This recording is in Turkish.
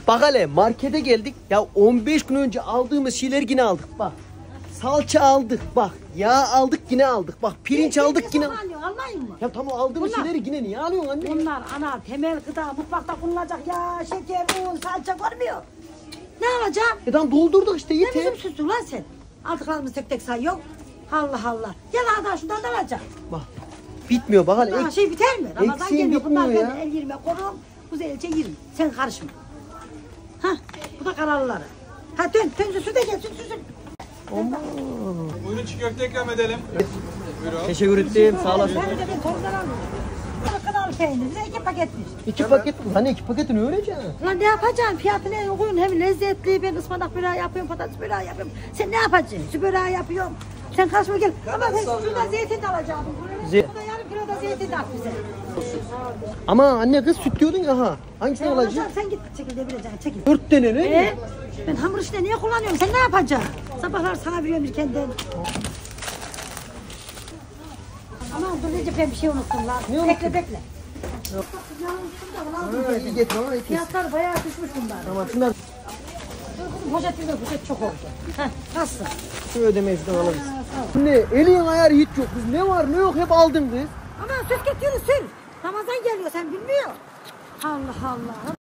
Bak hele markete geldik. Ya 15 gün önce aldığımız şeyleri yine aldık bak. Salça aldık bak. Yağ aldık yine aldık. Bak pirinç aldık yine. Anlayın mı? Ya tamam aldığımız şeyleri yine niye alıyorsun anne? Bunlar ana temel gıda mutfakta kullanacak ya şeker, un, salça görmüyor. Ne alacağım? Tamam doldurduk işte Ne yeter. bizim süsün lan sen? Aldıklarımızı tek tek sayıyor. Allah Allah. Gel hadi şundan da alacağım. Bak bitmiyor bak hele. Daha şey biter mi? Ramazan eksiğin geliyor. Bunlar bitmiyor ben ya. el yerime korum. Güzelce yerim. Sen karışma. Hah bu da kararlıları. Ha dön süsü de gel süsün. Buyurun çiğ köfte ikram edelim. Buyurun. Teşekkür ettim sağ olasın. Ben de ben torundan alıyorum. Kınalı peynir. Bize 2 paketmiş. 2 paket mi? Hani 2 paketini öğreneceksin. Ulan ne yapacaksın? Fiyatı ne koyun? Hem lezzetli. Ben ıspanak böreği yapıyorum, patates böreği yapıyorum. Sen ne yapacaksın? Su böreği yapıyorum. Sen karşıma gel. Ama ben şurada zeytin de alacağım. Burada yarım kilo da zeytin de at bize. Ama anne kız süt diyordun ya ha. Hangisini alacaksın? Sen git çekil de bileceksin. Çekil. 4 tane ne? Ben hamur işte niye kullanıyorum? Sen ne yapacaksın? Sabahlar sana veriyorum bir kendin. Aman dur Recep ben bir şey unuttum lan. Ne Bekle bekle. Yok. İyi getir ama getir. Fiyatlar bayağı düşmüş bunlar. Tamam şunlar Poşet çok oldu. Heh, nasıl? şu ödemeyi falan alırız. Şimdi elin ayarı hiç yok kız. Ne var ne yok hep aldın kız. Aman söz getiriyor sür. Ramazan geliyor sen bilmiyor. Allah Allah.